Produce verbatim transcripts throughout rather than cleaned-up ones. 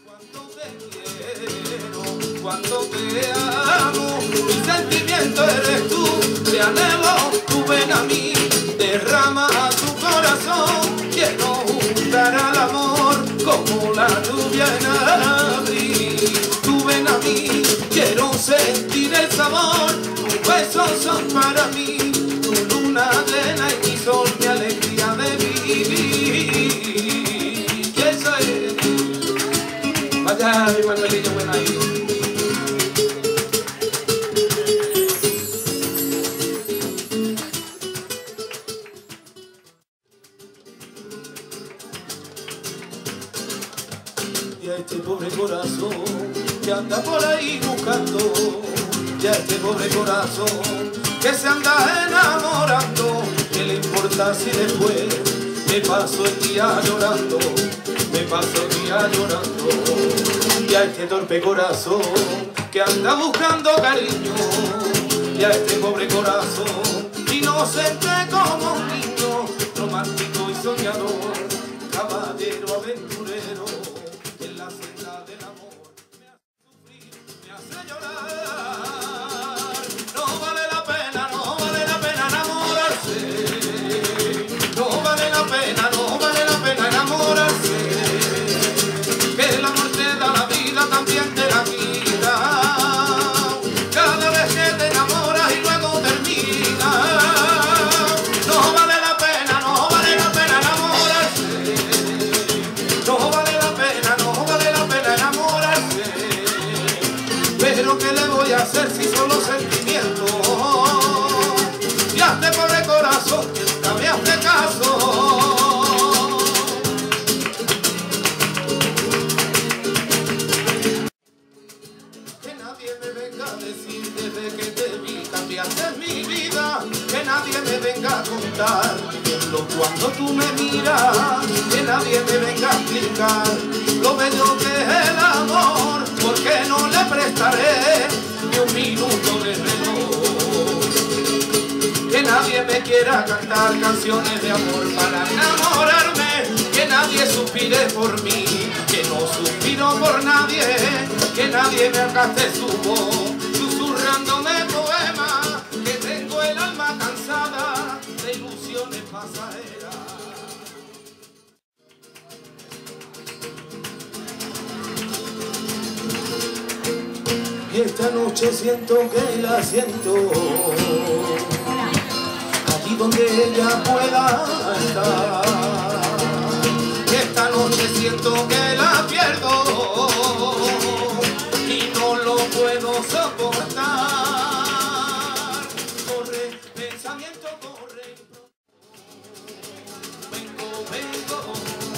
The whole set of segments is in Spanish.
Cuando te quiero, cuando te amo, mi sentimiento eres tú, te anhelo, tú ven a mí, derrama a tu corazón, quiero juntar al amor como la lluvia en abril. Tú ven a mí, quiero sentir el sabor, tus besos son para mí, tu luna llena y mi sol, mi alegría de vivir. Y eso es. Vaya, mi Manuelillo, buena ahí. Y a este pobre corazón que anda por ahí buscando, y a este pobre corazón que se anda enamorando, ¿qué le importa si después me paso el día llorando? Me paso el día llorando. Y a este torpe corazón que anda buscando cariño, y a este pobre corazón inocente como un niño, romántico y soñador, caballero aventurero, en la senda del amor me hace sufrir, me hace llorar. No vale la pena, no vale la pena enamorarse, no vale la pena, no vale la pena enamorarse, que el amor te da la vida, también te la quita, cada vez que te enamoras y luego termina. No vale la pena, no vale la pena enamorarse, no vale la pena, no vale la pena enamorarse, pero ¿qué le voy a hacer si solo sentimientos? Y a este pobre corazón que nunca me hace caso. Desde que te vi cambiaste mi vida, que nadie me venga a contar cuando tú me miras, que nadie me venga a explicar lo bello que es el amor, porque no le prestaré ni un minuto de reloj. Que nadie me quiera cantar canciones de amor para enamorarme, que nadie suspire por mí, que no suspiro por nadie, que nadie me acaste su voz susurrándome poemas, que tengo el alma cansada de ilusiones pasajeras. Y esta noche siento que la siento, allí donde ella pueda estar. Y esta noche siento que la pierdo y no lo puedo soportar. Corre, pensamiento, corre. Vengo, vengo,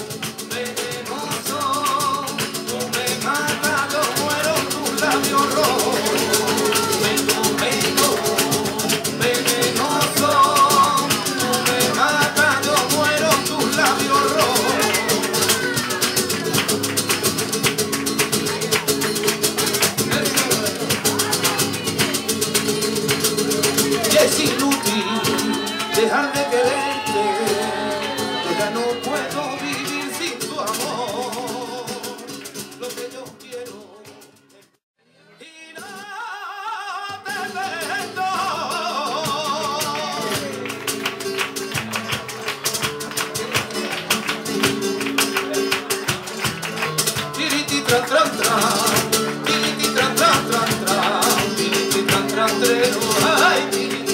venenoso, tú me matas, yo muero en tus labios rojos. Vengo, vengo, venenoso, tú me matas, yo muero en tus labios rojos. Es inútil dejar de quererte, yo ya no puedo vivir sin tu amor. Lo que yo quiero es... y no te vendo. Tiriti tran tran tran, tiriti tran tran tran tran, tiriti tran tran trero, ay.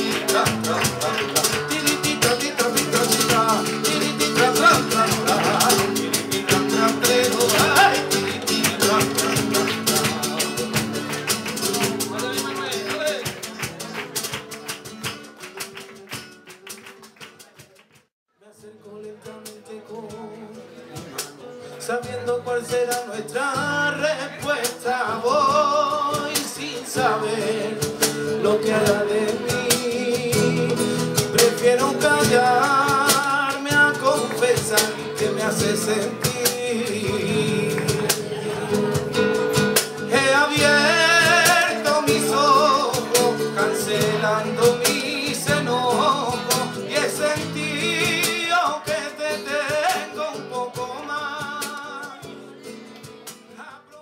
Sabiendo cuál será nuestra respuesta, voy sin saber lo que hará de mí. Prefiero callarme a confesar que me hace sentir. He abierto mis ojos, cancelando mis enojos, y he sentido que te tengo un poco más.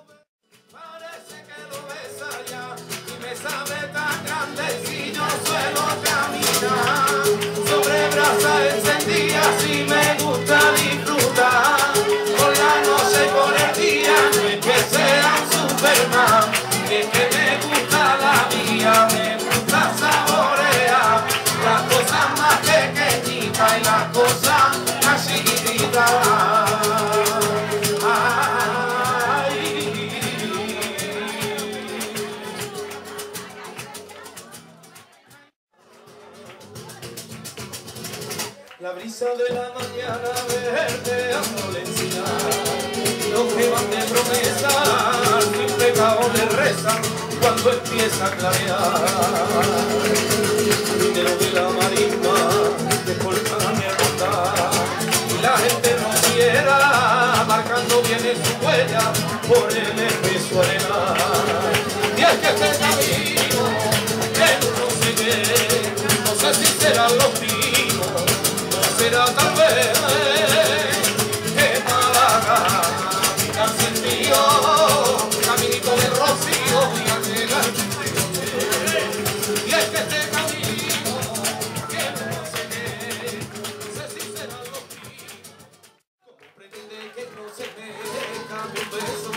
La brisa de la mañana verde amolecida, los que van de promesa sin pecado le rezan cuando empieza a clarear. Dinero de la marisma descolgan mi hermandad y la gente no quiera marcando bien en su huella por el espeso arenal. Y es que este camino que no sé qué, no sé si serán los pinos, será tal vez que Málaga, mi calcetío, caminito de rocío y aquel y es que este camino que no sé qué, no sé si será los pinos, como pretende que no se me cambie un beso,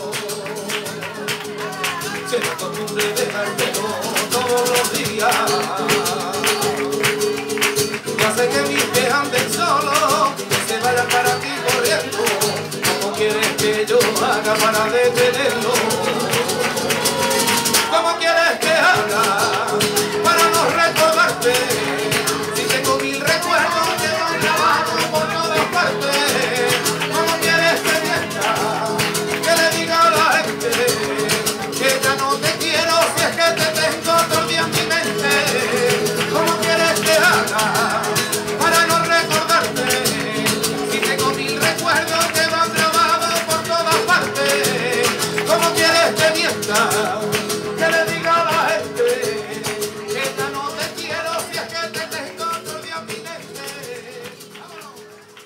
será costumbre dejártelo todos los días. Sé que mis pies anden solo, que se vayan para ti corriendo. ¿Cómo quieres que yo haga para detenerlo? ¿Cómo quieres que haga para no recordarte? Si tengo mil recuerdos que van grabados por todas partes. ¿Cómo quieres que mienta? Que le diga a la gente que ya no te quiero si es que te tengo todo el día en mi mente. ¿Cómo quieres que haga para no recordarte? Si tengo mil recuerdos que van grabados por todas partes. ¿Cómo quieres que mienta? Que le diga a la gente que ya no te quiero si es que te tengo todo el día en mi mente. ¡Vámonos!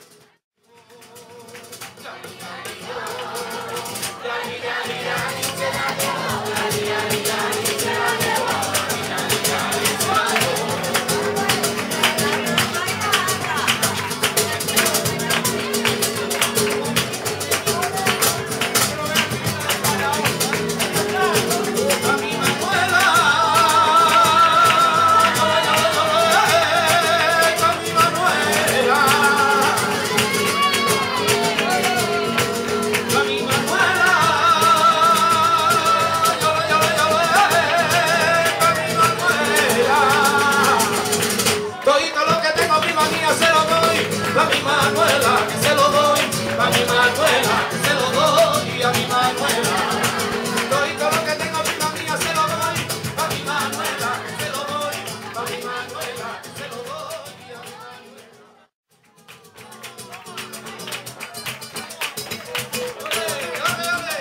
A mi Manuela, que se lo doy, a mi Manuela, que se lo doy, a mi Manuela. Doy todo lo que tengo, prima mía, se lo doy, a mi Manuela, que se lo doy, a mi Manuela, que se lo doy, a mi Manuela. ¡Ole, ole, ole!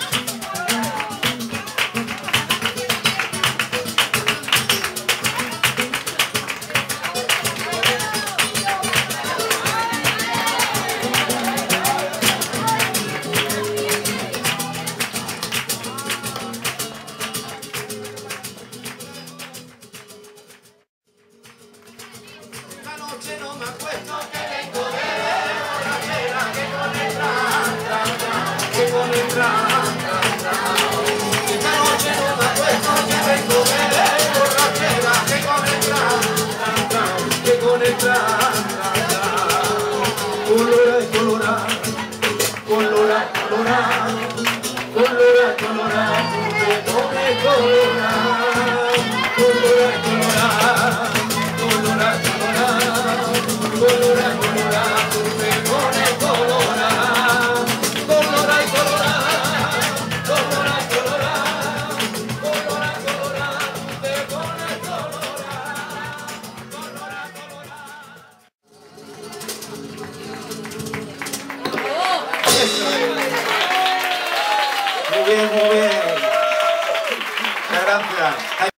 No me acuesto que vengo de borrachera, que con el tran, tran, tran, que con el tran, tran, tran. Esta noche no me acuesto que vengo de borrachera, que con el tran, tran, tran, que con el tran, tran, tran. Colora y colora, colora, colora, colora, colora, que con el colora, colora, colora, colora, colora. Colora, colora, te pone colora, colora y colora, colora y colora, colora, colora, te pone colora, colora, colora. Muy bien, muy bien. Muchas gracias.